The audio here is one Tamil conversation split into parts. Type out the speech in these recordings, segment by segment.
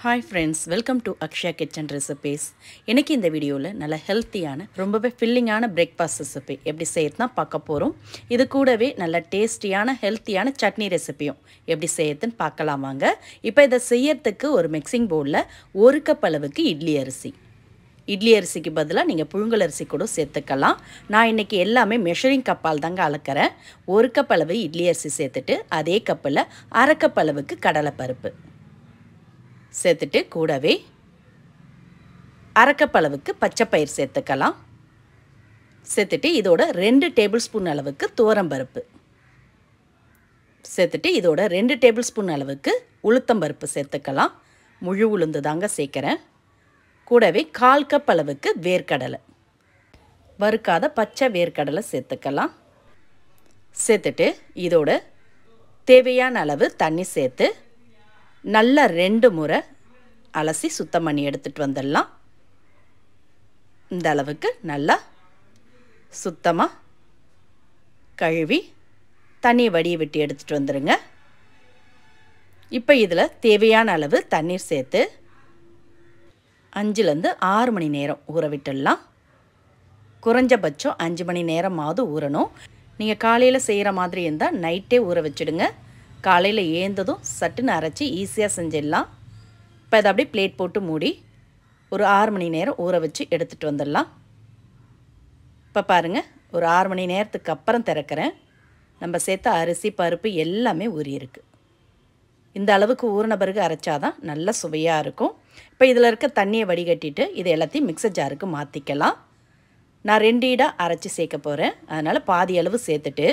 Hi friends, welcome to Akshaya Kitchen Recipes. இன்னைக்கு இந்த வீடியோல நல்ல ஹெல்த்தியான ரொம்பவே ஃபில்லிங்கான பிரேக்ஃபாஸ்ட் ரெசிபி எப்படி செய்யறதுனா பார்க்க போறோம். இது கூடவே நல்ல டேஸ்டியான ஹெல்த்தியான சட்னி ரெசிபியும் எப்படி செய்யறதுன்னு பார்க்கலாம் வாங்க. இப்போ இத செய்யறதுக்கு ஒரு மிக்சிங் பவுல்ல 1 கப் அளவுக்கு இட்லி அரிசிக்கு பதிலாக நீங்கள் புழுங்கல் அரிசி கூட சேர்த்துக்கலாம். நான் இன்றைக்கி எல்லாமே மெஷரிங் கப்பால் தாங்க அளக்கிறேன். 1 கப் அளவு இட்லி அரிசி சேர்த்துட்டு அதே கப்பில் 1/2 கப் அளவுக்கு கடலைப்பருப்பு சேர்த்துட்டு கூடவே 1/2 கப் அளவுக்கு பச்சைப்பயிர் சேர்த்துக்கலாம். சேர்த்துட்டு இதோட 2 டேபிள் ஸ்பூன் அளவுக்கு துவரம்பருப்பு சேர்த்துட்டு இதோட 2 டேபிள் ஸ்பூன் அளவுக்கு உளுத்தம்பருப்பு சேர்த்துக்கலாம். முழு உளுந்து தாங்க சேர்க்குறேன். கூடவே 1/4 கப் அளவுக்கு வேர்க்கடலை, வறுக்காத பச்சை வேர்க்கடலை சேர்த்துக்கலாம். சேர்த்துட்டு இதோட தேவையான அளவு தண்ணி சேர்த்து நல்லா 2 முறை அலசி சுத்தம் பண்ணி எடுத்துகிட்டு வந்துடலாம். இந்த அளவுக்கு நல்லா சுத்தமாக கழுவி தண்ணியை வடிய விட்டு எடுத்துகிட்டு வந்துடுங்க. இப்போ இதில் தேவையான அளவு தண்ணீர் சேர்த்து 5லேருந்து 6 மணி நேரம் ஊற விட்டுடலாம். குறைஞ்சபட்சம் 5 மணி நேரமாவது ஊறணும். நீங்கள் காலையில் செய்கிற மாதிரி இருந்தால் நைட்டே ஊற வச்சுடுங்க. காலையில் ஏந்ததும் சட்டுன்னு அரைச்சி ஈஸியாக செஞ்சிடலாம். இப்போ இதை அப்படியே பிளேட் போட்டு மூடி ஒரு 6 மணி நேரம் ஊற வச்சு எடுத்துகிட்டு வந்துடலாம். இப்போ பாருங்கள், ஒரு 6 மணி நேரத்துக்கு அப்புறம் திறக்கிறேன். நம்ம சேர்த்த அரிசி பருப்பு எல்லாமே ஊறியிருக்கு. இந்த அளவுக்கு ஊறின பிறகு அரைச்சாதான் நல்ல சுவையாக இருக்கும். இப்போ இதில் இருக்க தண்ணியை வடிகட்டிட்டு இதை எல்லாத்தையும் மிக்சர் ஜாருக்கு மாற்றிக்கலாம். நான் 2 ஈடாக அரைச்சி சேர்க்க போகிறேன். அதனால் பாதி அளவு சேர்த்துட்டு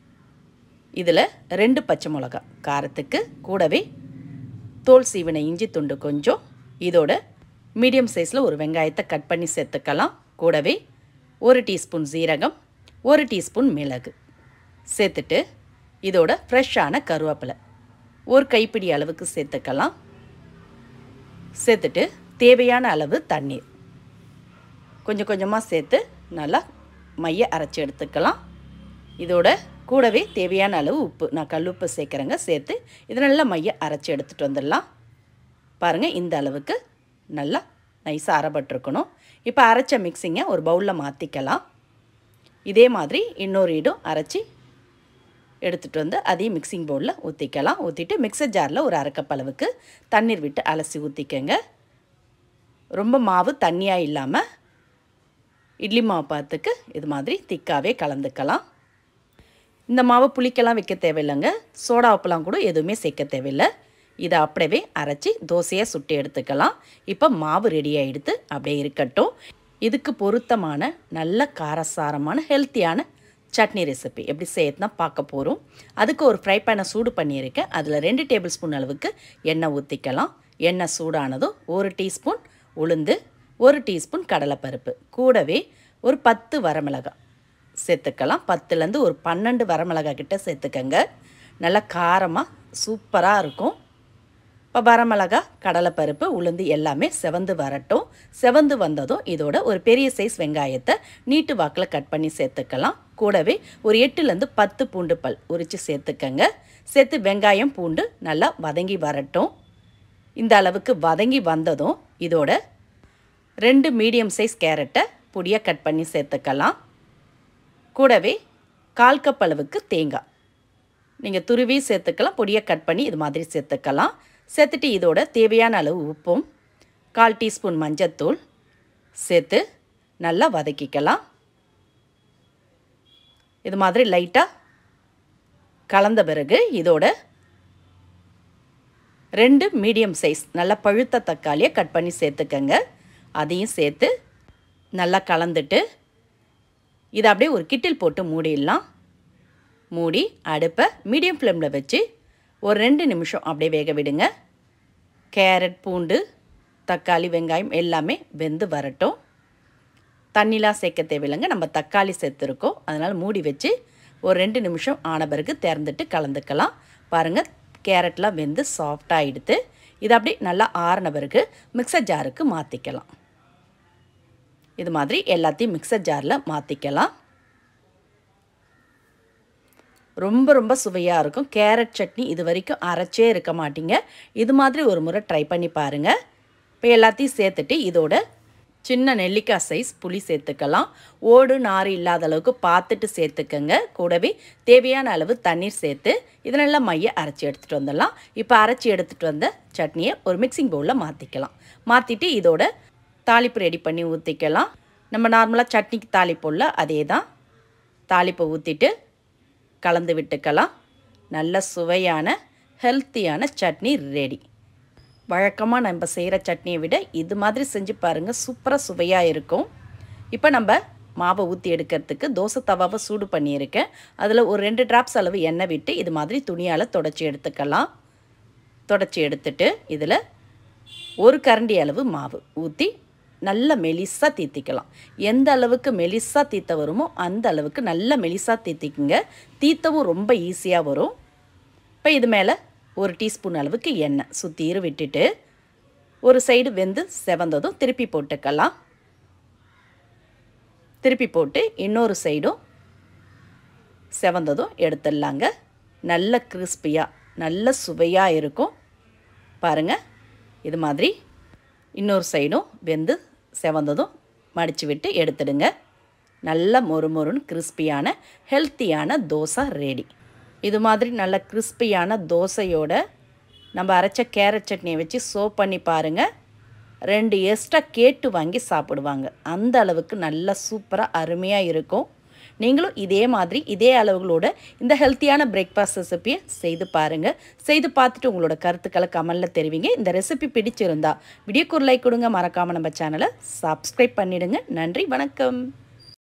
இதில் 2 பச்சை மிளகா காரத்துக்கு, கூடவே தோல் சீவின இஞ்சி துண்டு கொஞ்சம், இதோட மீடியம் சைஸில் ஒரு வெங்காயத்தை கட் பண்ணி சேர்த்துக்கலாம். கூடவே 1 டீஸ்பூன் சீரகம், 1 டீஸ்பூன் மிளகு சேர்த்துட்டு இதோட ஃப்ரெஷ்ஷான கருவேப்பிலை 1 கைப்பிடி அளவுக்கு சேர்த்துக்கலாம். சேர்த்துட்டு தேவையான அளவு தண்ணீர் கொஞ்சம் கொஞ்சமாக சேர்த்து நல்லா மைய அரைச்சி எடுத்துக்கலாம். இதோட கூடவே தேவையான அளவு உப்பு, நான் கல்லுப்பு சேர்க்குறேங்க, சேர்த்து இதை நல்லா மைய அரைச்சி எடுத்துகிட்டு வந்துடலாம். பாருங்கள், இந்த அளவுக்கு நல்லா நைஸாக அரைப்பட்டிருக்கணும். இப்போ அரைச்ச மிக்சிங்கை ஒரு பவுலில் மாற்றிக்கலாம். இதே மாதிரி இன்னொரு ஈடும் அரைச்சி எடுத்துகிட்டு வந்து அதையும் மிக்சிங் பவுலில் ஊற்றிக்கலாம். ஊற்றிட்டு மிக்சர் ஜாரில் ஒரு 1/2 கப் அளவுக்கு தண்ணீர் விட்டு அலசி ஊற்றிக்கங்க. ரொம்ப மாவு தண்ணியாக இல்லாமல் இட்லி மாவு பார்த்துக்கு இது மாதிரி திக்காகவே கலந்துக்கலாம். இந்த மாவு புளிக்கெல்லாம் வைக்க தேவையில்லைங்க. சோடா உப்புலாம் கூட எதுவுமே சேர்க்க தேவையில்லை. இதை அப்படியே அரைச்சி தோசையாக சுட்டு எடுத்துக்கலாம். இப்போ மாவு ரெடி ஆகிடுத்து, அப்படியே இருக்கட்டும். இதுக்கு பொருத்தமான நல்ல காரசாரமான ஹெல்த்தியான சட்னி ரெசிபி எப்படி செய்யறதுனா பார்க்க போகிறோம். அதுக்கு ஒரு ஃப்ரை பேனை சூடு பண்ணியிருக்கேன். அதில் 2 டேபிள் ஸ்பூன் அளவுக்கு எண்ணெய் ஊற்றிக்கலாம். எண்ணெய் சூடானதும் 1 டீஸ்பூன் உளுந்து, 1 டீஸ்பூன் கடலைப்பருப்பு, கூடவே ஒரு 10 வரமிளகாய் சேர்த்துக்கலாம். 10லேருந்து ஒரு 12 வரமிளகாய் கிட்ட சேர்த்துக்கங்க. நல்லா காரமாக சூப்பராக இருக்கும். இப்போ வரமிளகாய், கடலைப்பருப்பு, உளுந்து எல்லாமே செவந்து வரட்டும். செவந்து வந்ததும் இதோட ஒரு பெரிய சைஸ் வெங்காயத்தை நீட்டு வாக்கில் கட் பண்ணி சேர்த்துக்கலாம். கூடவே ஒரு 8லேருந்து 10 பூண்டு பல் உரித்து சேர்த்துக்கங்க. சேர்த்து வெங்காயம் பூண்டு நல்லா வதங்கி வரட்டும். இந்த அளவுக்கு வதங்கி வந்ததும் இதோட 2 மீடியம் சைஸ் கேரட்டை பொடியாக கட் பண்ணி சேர்த்துக்கலாம். கூடவே 1/4 கப் அளவுக்கு தேங்காய் நீங்கள் துருவி சேர்த்துக்கலாம், பொடியாக கட் பண்ணி இது மாதிரி சேர்த்துக்கலாம். சேர்த்துட்டு இதோட தேவையான அளவு உப்பும் 1/4 டீஸ்பூன் மஞ்சத்தூள் சேர்த்து நல்லா வதக்கிக்கலாம். இது மாதிரி லைட்டாக கலந்த பிறகு இதோட 2 மீடியம் சைஸ் நல்லா பழுத்த தக்காளியை கட் பண்ணி சேர்த்துக்கங்க. அதையும் சேர்த்து நல்லா கலந்துட்டு இதை அப்படியே ஒரு கிட்டில் போட்டு மூடிடலாம். மூடி அடுப்பை மீடியம் ஃப்ளேமில் வச்சு ஒரு 2 நிமிஷம் அப்படியே வேக விடுங்க. கேரட், பூண்டு, தக்காளி, வெங்காயம் எல்லாமே வெந்து வரட்டும். தண்ணிலாம் சேர்க்க தேவையில்லைங்க, நம்ம தக்காளி சேர்த்துருக்கோம். அதனால் மூடி வச்சு ஒரு 2 நிமிஷம் ஆன பிறகு திறந்துட்டு கலந்துக்கலாம். பாருங்கள், கேரட்லாம் வெந்து சாஃப்டாக எடுத்து இதை அப்படியே நல்லா ஆறின பிறகு மிக்சர் ஜாருக்கு மாற்றிக்கலாம். இது மாதிரி எல்லாத்தையும் மிக்சர் ஜாரில் மாற்றிக்கலாம். ரொம்ப ரொம்ப சுவையாக இருக்கும். கேரட் சட்னி இது வரைக்கும் அரைச்சே இருக்க மாட்டீங்க. இது மாதிரி ஒரு முறை ட்ரை பண்ணி பாருங்கள். இப்போ எல்லாத்தையும் சேர்த்துட்டு இதோட சின்ன நெல்லிக்காய் சைஸ் புளி சேர்த்துக்கலாம். ஓடு நார் இல்லாத அளவுக்கு பார்த்துட்டு சேர்த்துக்கங்க. கூடவே தேவையான அளவு தண்ணீர் சேர்த்து இதை நல்லா மைய அரைச்சி எடுத்துகிட்டு வந்துடலாம். இப்போ அரைச்சி எடுத்துகிட்டு வந்த சட்னியை ஒரு மிக்சிங் பவுலில் மாற்றிக்கலாம். மாற்றிட்டு இதோட தாளிப்பு ரெடி பண்ணி ஊற்றிக்கலாம். நம்ம நார்மலாக சட்னிக்கு தாளிப்போம்ல அதே தான். தாளிப்பை ஊற்றிட்டு கலந்து விட்டுக்கலாம். நல்ல சுவையான ஹெல்த்தியான சட்னி ரெடி. வழக்கமாக நம்ம செய்கிற சட்னியை விட இது மாதிரி செஞ்சு பாருங்கள், சூப்பராக சுவையாக இருக்கும். இப்போ நம்ம மாவை ஊற்றி எடுக்கிறதுக்கு தோசை தவாவை சூடு பண்ணியிருக்கேன். அதில் ஒரு 2 டிராப்ஸ் அளவு எண்ணெய் விட்டு இது மாதிரி துணியால் தொடச்சி எடுத்துக்கலாம். தொடச்சி எடுத்துட்டு இதில் ஒரு கரண்டி அளவு மாவு ஊற்றி நல்ல மெலிசாக தீத்திக்கலாம். எந்த அளவுக்கு மெலிசாக தீத்த வருமோ அந்த அளவுக்கு நல்ல மெலிசாக தீத்திக்குங்க. தீத்தவும் ரொம்ப ஈஸியாக வரும். இப்போ இது மேலே 1 டீஸ்பூன் அளவுக்கு எண்ணெய் சுற்றிரு விட்டுட்டு ஒரு சைடு வெந்து செவந்ததும் திருப்பி போட்டுக்கலாம். திருப்பி போட்டு இன்னொரு சைடும் செவந்ததும் எடுத்துடலாங்க. நல்ல கிறிஸ்பியாக நல்ல சுவையாக இருக்கும். பாருங்கள், இது மாதிரி இன்னொரு சைடும் வெந்து செவந்ததும் மடித்து விட்டு எடுத்துடுங்க. நல்ல மொறுமொறுன்னு கிறிஸ்பியான ஹெல்த்தியான தோசை ரெடி. இது மாதிரி நல்ல கிறிஸ்பியான தோசையோட நம்ம அரைச்ச கேரட் சட்னியை வச்சு சர்வ் பண்ணி பாருங்கள். 2 எக்ஸ்ட்ரா கேட்டு வாங்கி சாப்பிடுவாங்க. அந்த அளவுக்கு நல்ல சூப்பராக அருமையாக இருக்கும். நீங்களும் இதே மாதிரி இதே அளவுகளோட இந்த ஹெல்த்தியான பிரேக்ஃபாஸ்ட் ரெசிப்பியை செய்து பாருங்கள். செய்து பார்த்துட்டு உங்களோட கருத்துக்களை கமெண்டில் தெரிவிங்க. இந்த ரெசிபி பிடிச்சிருந்தா வீடியோக்கு ஒரு லைக் கொடுங்க. மறக்காமல் நம்ம சேனலை சப்ஸ்கிரைப் பண்ணிவிடுங்க. நன்றி, வணக்கம்.